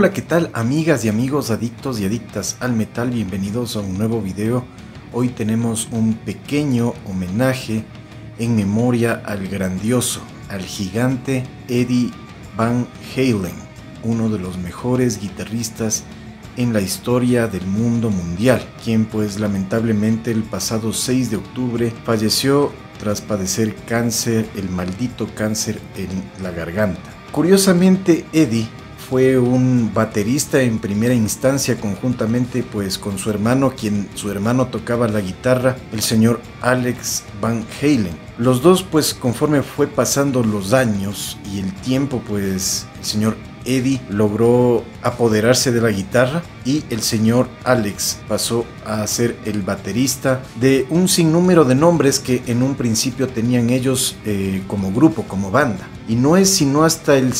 Hola, ¿qué tal amigas y amigos adictos y adictas al metal? Bienvenidos a un nuevo video. Hoy tenemos un pequeño homenaje en memoria al grandioso, al gigante Eddie Van Halen, uno de los mejores guitarristas en la historia del mundo mundial, quien pues lamentablemente el pasado 6 de octubre falleció tras padecer cáncer, el maldito cáncer en la garganta. Curiosamente, Eddie fue un baterista en primera instancia conjuntamente pues con su hermano, su hermano tocaba la guitarra, el señor Alex Van Halen. Los dos pues conforme fue pasando los años y el tiempo pues el señor Eddie logró apoderarse de la guitarra y el señor Alex pasó a ser el baterista de un sinnúmero de nombres que en un principio tenían ellos como grupo, como banda. Y no es sino hasta el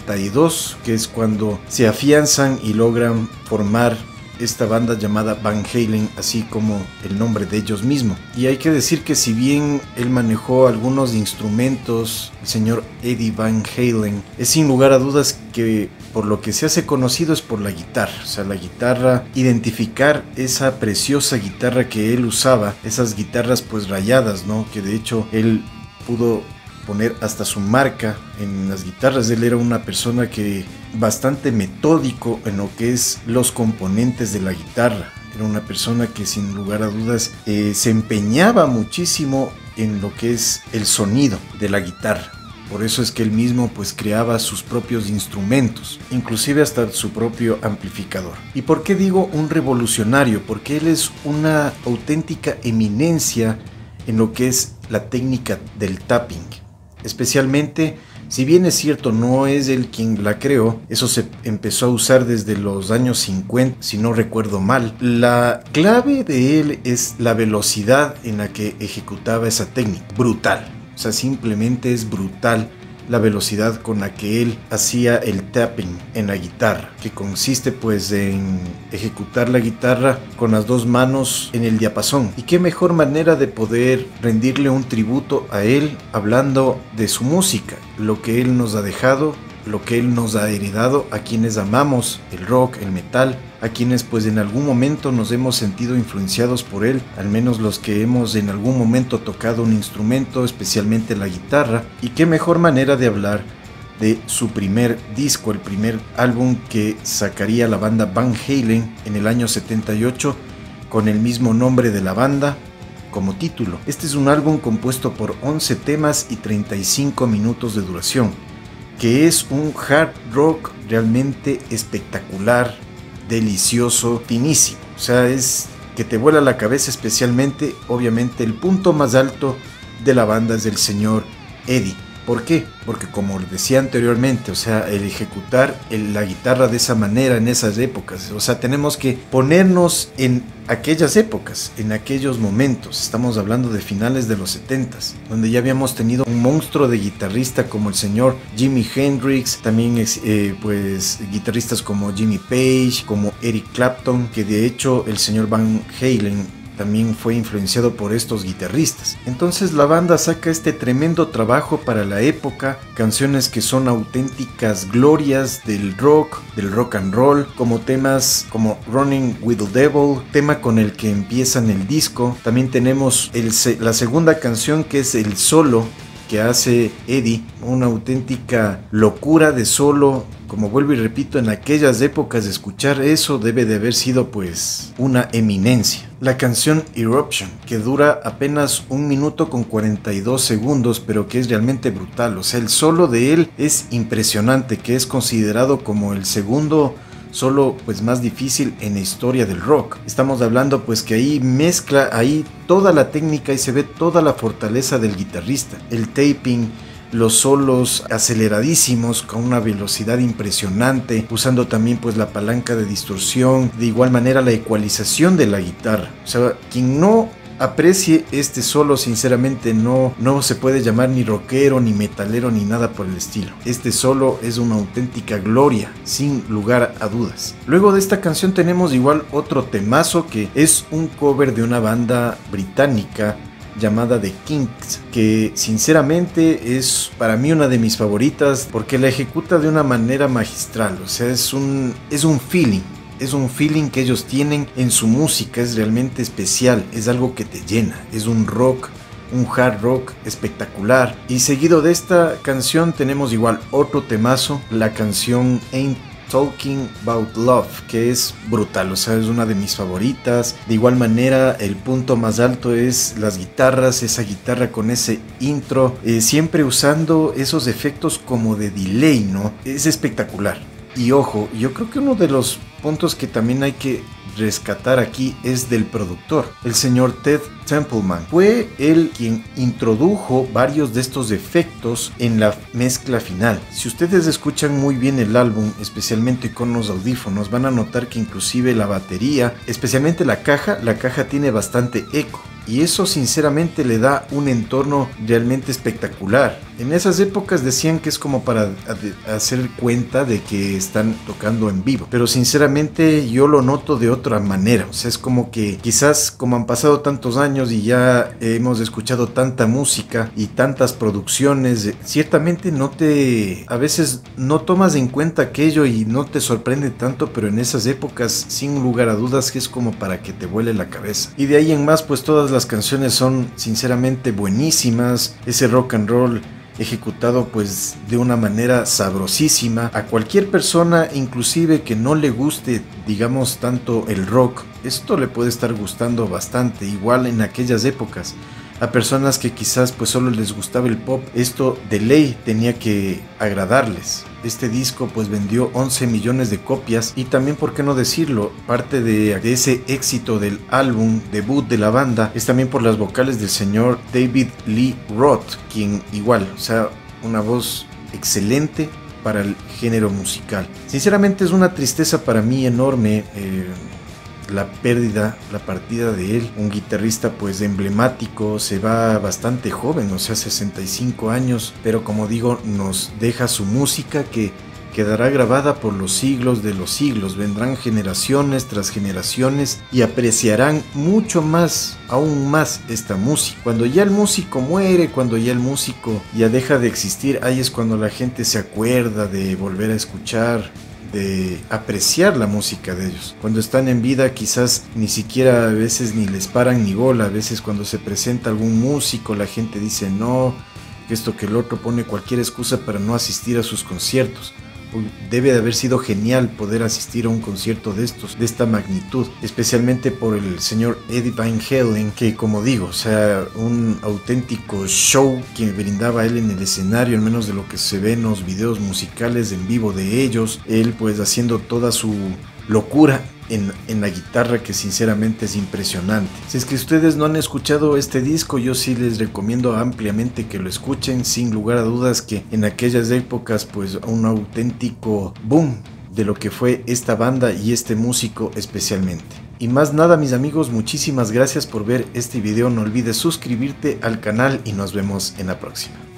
72 que es cuando se afianzan y logran formar esta banda llamada Van Halen, así como el nombre de ellos mismos. Y hay que decir que si bien él manejó algunos instrumentos, el señor Eddie Van Halen es sin lugar a dudas que por lo que se hace conocido es por la guitarra. O sea, la guitarra, identificar esa preciosa guitarra que él usaba, esas guitarras pues rayadas, ¿no? Que de hecho él pudo poner hasta su marca en las guitarras. Él era una persona que bastante metódico en lo que es los componentes de la guitarra. Era una persona que sin lugar a dudas se empeñaba muchísimo en lo que es el sonido de la guitarra. Por eso es que él mismo pues creaba sus propios instrumentos, inclusive hasta su propio amplificador. ¿Y por qué digo un revolucionario? Porque él es una auténtica eminencia en lo que es la técnica del tapping. Especialmente, si bien es cierto, no es él quien la creó, eso se empezó a usar desde los años 50, si no recuerdo mal. La clave de él es la velocidad en la que ejecutaba esa técnica, brutal. O sea, simplemente es brutal la velocidad con la que él hacía el tapping en la guitarra, que consiste pues en ejecutar la guitarra con las dos manos en el diapasón. Y qué mejor manera de poder rendirle un tributo a él hablando de su música, lo que él nos ha dejado, lo que él nos ha heredado a quienes amamos el rock, el metal, a quienes pues en algún momento nos hemos sentido influenciados por él, al menos los que hemos en algún momento tocado un instrumento, especialmente la guitarra. Y qué mejor manera de hablar de su primer disco, el primer álbum que sacaría la banda Van Halen en el año 78 con el mismo nombre de la banda como título. Este es un álbum compuesto por 11 temas y 35 minutos de duración, que es un hard rock realmente espectacular, delicioso, finísimo. O sea, es que te vuela la cabeza, especialmente, obviamente, el punto más alto de la banda es el señor Eddie. ¿Por qué? Porque como decía anteriormente, o sea, el ejecutar la guitarra de esa manera en esas épocas, o sea, tenemos que ponernos en aquellas épocas, en aquellos momentos. Estamos hablando de finales de los 70s, donde ya habíamos tenido un monstruo de guitarrista como el señor Jimi Hendrix, también pues guitarristas como Jimmy Page, como Eric Clapton, que de hecho el señor Van Halen también fue influenciado por estos guitarristas. Entonces la banda saca este tremendo trabajo para la época, canciones que son auténticas glorias del rock and roll, como temas como Running with the Devil, tema con el que empiezan el disco. También tenemos la segunda canción, que es el solo que hace Eddie, una auténtica locura de solo. Como vuelvo y repito, en aquellas épocas escuchar eso debe de haber sido pues una eminencia. La canción Eruption, que dura apenas 1 minuto con 42 segundos, pero que es realmente brutal. O sea, el solo de él es impresionante, que es considerado como el segundo solo pues más difícil en la historia del rock. Estamos hablando pues que ahí mezcla toda la técnica y se ve toda la fortaleza del guitarrista. El taping, los solos aceleradísimos con una velocidad impresionante, usando también pues la palanca de distorsión, de igual manera la ecualización de la guitarra. O sea, quien no aprecie este solo, sinceramente no se puede llamar ni rockero, ni metalero, ni nada por el estilo. Este solo es una auténtica gloria, sin lugar a dudas. Luego de esta canción tenemos igual otro temazo, que es un cover de una banda británica llamada The Kinks, que sinceramente es para mí una de mis favoritas porque la ejecuta de una manera magistral. O sea, es un feeling. Es un feeling que ellos tienen en su música, es realmente especial, es algo que te llena, es un rock, un hard rock espectacular. Y seguido de esta canción tenemos igual otro temazo, la canción Ain't Talking About Love, que es brutal, o sea, es una de mis favoritas. De igual manera, el punto más alto es las guitarras, esa guitarra con ese intro, siempre usando esos efectos como de delay, ¿no? Es espectacular. Y ojo, yo creo que uno de los puntos que también hay que rescatar aquí es del productor, el señor Ted Templeman. Fue él quien introdujo varios de estos efectos en la mezcla final. Si ustedes escuchan muy bien el álbum, especialmente con los audífonos, van a notar que inclusive la batería, especialmente la caja tiene bastante eco. Y eso sinceramente le da un entorno realmente espectacular. En esas épocas decían que es como para hacer cuenta de que están tocando en vivo. Pero sinceramente yo lo noto de otra manera. O sea, es como que quizás como han pasado tantos años y ya hemos escuchado tanta música y tantas producciones, ciertamente a veces no tomas en cuenta aquello y no te sorprende tanto, pero en esas épocas sin lugar a dudas que es como para que te vuele la cabeza. Y de ahí en más pues todas las canciones son sinceramente buenísimas. Ese rock and roll ejecutado pues de una manera sabrosísima. A cualquier persona inclusive que no le guste digamos tanto el rock, esto le puede estar gustando bastante, igual en aquellas épocas. A personas que quizás pues solo les gustaba el pop, esto de ley tenía que agradarles. Este disco pues vendió 11 millones de copias y también, por qué no decirlo, parte de ese éxito del álbum debut de la banda es también por las vocales del señor David Lee Roth, quien igual, o sea, una voz excelente para el género musical. Sinceramente es una tristeza para mí enorme la partida de él, un guitarrista pues emblemático, se va bastante joven, o sea 65 años, pero como digo, nos deja su música que quedará grabada por los siglos de los siglos. Vendrán generaciones tras generaciones y apreciarán mucho más, aún más esta música. Cuando ya el músico muere, cuando ya el músico ya deja de existir, ahí es cuando la gente se acuerda de volver a escuchar, de apreciar la música de ellos. Cuando están en vida quizás ni siquiera a veces ni les paran ni bola. A veces cuando se presenta algún músico la gente dice no, que esto que el otro, pone cualquier excusa para no asistir a sus conciertos. Debe de haber sido genial poder asistir a un concierto de esta magnitud, especialmente por el señor Eddie Van Halen, que como digo, o sea, un auténtico show que brindaba él en el escenario, al menos de lo que se ve en los videos musicales en vivo de ellos, él pues haciendo toda su locura en la guitarra, que sinceramente es impresionante. Si es que ustedes no han escuchado este disco, yo sí les recomiendo ampliamente que lo escuchen, sin lugar a dudas que en aquellas épocas pues un auténtico boom de lo que fue esta banda y este músico especialmente. Y más nada, mis amigos, muchísimas gracias por ver este video. No olvides suscribirte al canal y nos vemos en la próxima.